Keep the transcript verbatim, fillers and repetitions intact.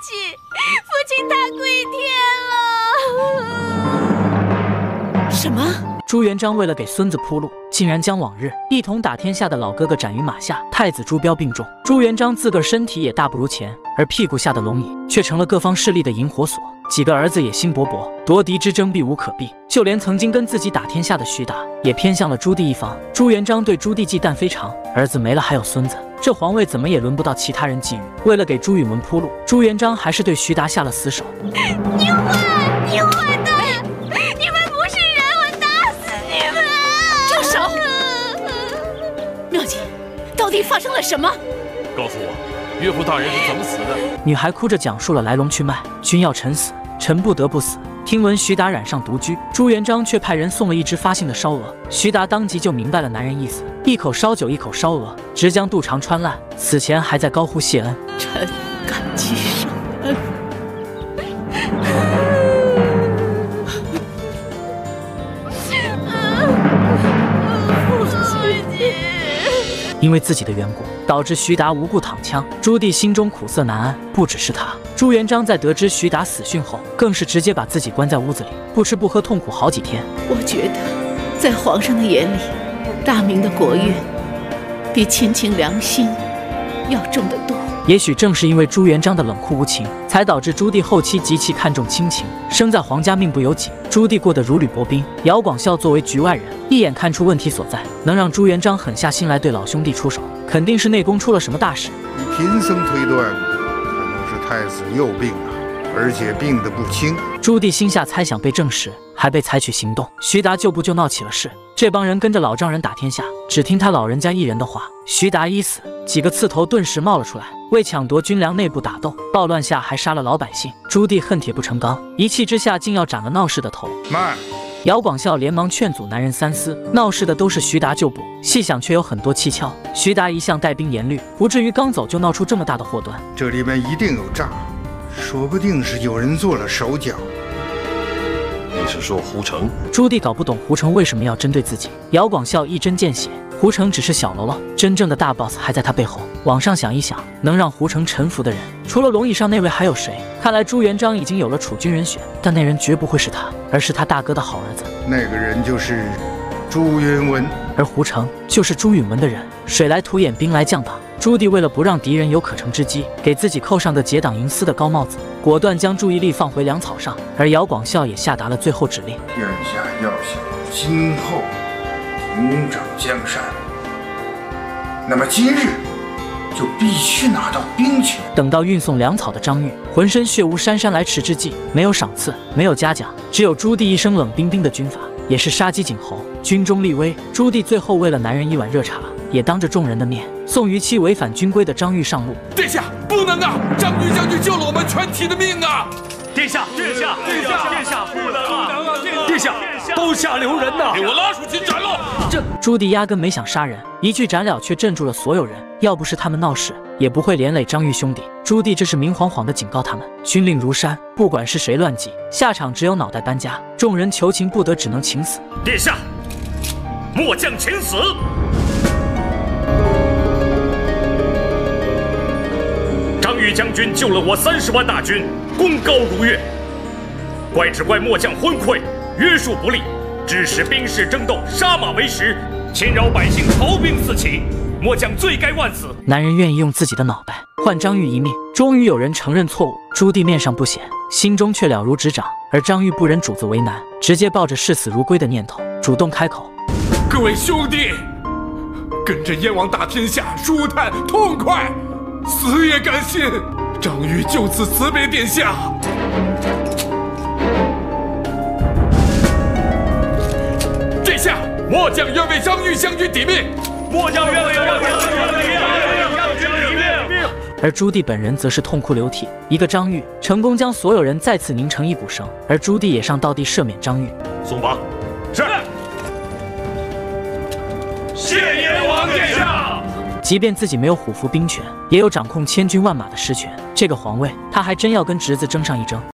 气，父亲他归天了。 什么？ 朱元璋为了给孙子铺路，竟然将往日一同打天下的老哥哥斩于马下。太子朱标病重，朱元璋自个儿身体也大不如前，而屁股下的龙椅却成了各方势力的引火索。几个儿子也心勃勃，夺嫡之争避无可避，就连曾经跟自己打天下的徐达也偏向了朱棣一方。朱元璋对朱棣忌惮非常，儿子没了还有孙子，这皇位怎么也轮不到其他人觊觎。为了给朱允炆铺路，朱元璋还是对徐达下了死手。 你坏，你坏蛋！你们不是人，我打死你们！ 住手！妙姐，到底发生了什么？ 告诉我，岳父大人是怎么死的？ 女孩哭着讲述了来龙去脉。君要臣死，臣不得不死。听闻徐达染上毒疽，朱元璋却派人送了一只发性的烧鹅。徐达当即就明白了男人意思，一口烧酒，一口烧鹅，直将肚肠穿烂。死前还在高呼谢恩：“ 臣感激圣恩。” 因为自己的缘故，导致徐达无故躺枪，朱棣心中苦涩难安。不只是他，朱元璋在得知徐达死讯后，更是直接把自己关在屋子里，不吃不喝，痛苦好几天。 我觉得，在皇上的眼里，大明的国运比亲情良心要重得多。 也许正是因为朱元璋的冷酷无情，才导致朱棣后期极其看重亲情。生在皇家命不由己，朱棣过得如履薄冰。姚广孝作为局外人，一眼看出问题所在，能让朱元璋狠下心来对老兄弟出手，肯定是内宫出了什么大事。 以贫僧推断，可能是太子又病了，而且病得不轻。 朱棣心下猜想被证实，还被采取行动。徐达救不就闹起了事，这帮人跟着老丈人打天下，只听他老人家一人的话。徐达一死，几个刺头顿时冒了出来，为抢夺军粮内部打斗，暴乱下还杀了老百姓。朱棣恨铁不成钢，一气之下竟要斩了闹事的头。 慢！ 姚广孝连忙劝阻男人三思，闹事的都是徐达旧部，细想却有很多蹊跷。徐达一向带兵严律，不至于刚走就闹出这么大的祸端。 这里面一定有诈，说不定是有人做了手脚。 你是说胡成？ 朱棣搞不懂胡成为什么要针对自己。姚广孝一针见血，胡成只是小喽啰，真正的大 boss 还在他背后。往上想一想，能让胡成臣服的人，除了龙椅上那位还有谁？看来朱元璋已经有了储君人选，但那人绝不会是他，而是他大哥的好儿子。 那个人就是朱允炆， 而胡成就是朱允炆的人。水来土掩，兵来将挡。朱棣为了不让敌人有可乘之机，给自己扣上的结党营私的高帽子，果断将注意力放回粮草上。而姚广孝也下达了最后指令： 殿下要想今后统掌江山，那么今日就必须拿到兵权。 等到运送粮草的张玉浑身血污姗姗来迟之际，没有赏赐，没有嘉奖，只有朱棣一生冷冰冰的军法，也是杀鸡儆猴，军中立威。朱棣最后为了男人一碗热茶，也当着众人的面送逾期违反军规的张玉上路。 殿下，不能啊！张玉将军救了我们全体的命啊！ 殿下，殿下，殿下，殿下，不能啊！殿下，刀下留人呐！ 给我拉出去斩了！ 这朱棣压根没想杀人，一句斩了却镇住了所有人。要不是他们闹事，也不会连累张玉兄弟。朱棣这是明晃晃地警告他们，军令如山，不管是谁乱纪，下场只有脑袋搬家。众人求情不得，只能请死。 殿下，末将请死。张玉将军救了我三十万大军，功高如月。怪只怪末将昏聩，约束不力，致使兵士争斗，杀马为食，侵扰百姓，逃兵四起。末将罪该万死。 男人愿意用自己的脑袋换张玉一命，终于有人承认错误。朱棣面上不显，心中却了如指掌。而张玉不忍主子为难，直接抱着视死如归的念头，主动开口： 各位兄弟，跟着燕王打天下，舒坦痛快，死也甘心。张玉就此辞别殿下。殿下，末将愿为张玉将军抵命。 末将愿为张玉将军抵命。 而朱棣本人则是痛哭流涕。一个张玉成功将所有人再次拧成一股绳，而朱棣也上道地赦免张玉。 松绑。是。谢燕王殿下。 即便自己没有虎符兵权，也有掌控千军万马的实权，这个皇位他还真要跟侄子争上一争。